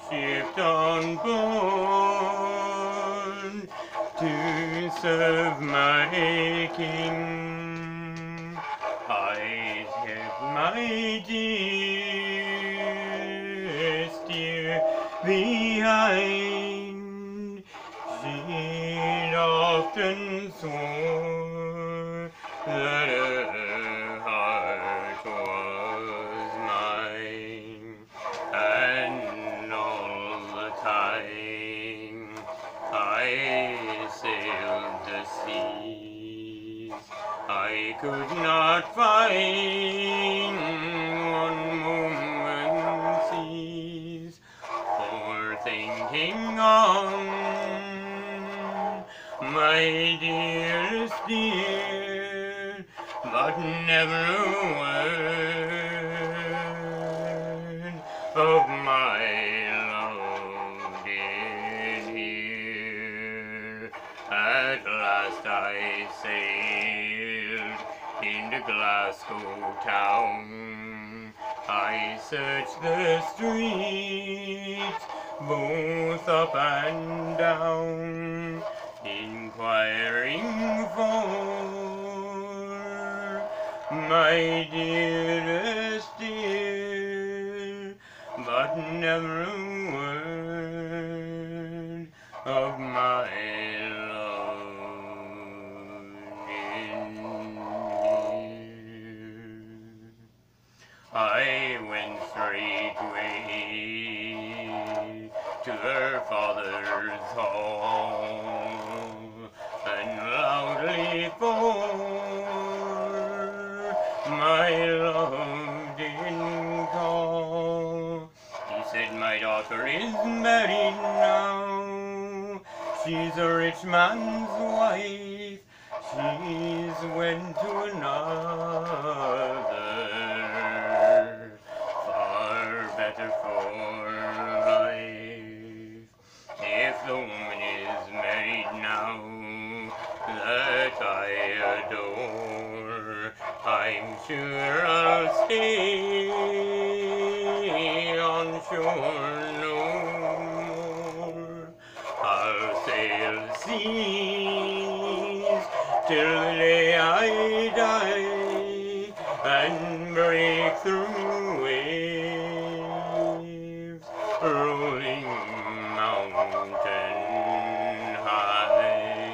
shipped on board to serve my king. I kept my dear behind. She'd often swore that her heart was mine, and all the time I sailed the seas, I could not find one moment's ease for thinking on my dearest dear, but never a word of my love did hear. At last I sailed into Glasgow town. I searched the streets, both up and down, inquiring for my dearest dear, but never a word of my love in hear. I went straightway to her father's hall, and loudly for my love did call. He said, my daughter is married now, she's a rich man's wife, she's went to another, far better for life. If the woman is married now that I adore, I'm sure I'll stay on shore no more. I'll sail the seas till the day I die, and break through waves rolling mountain high.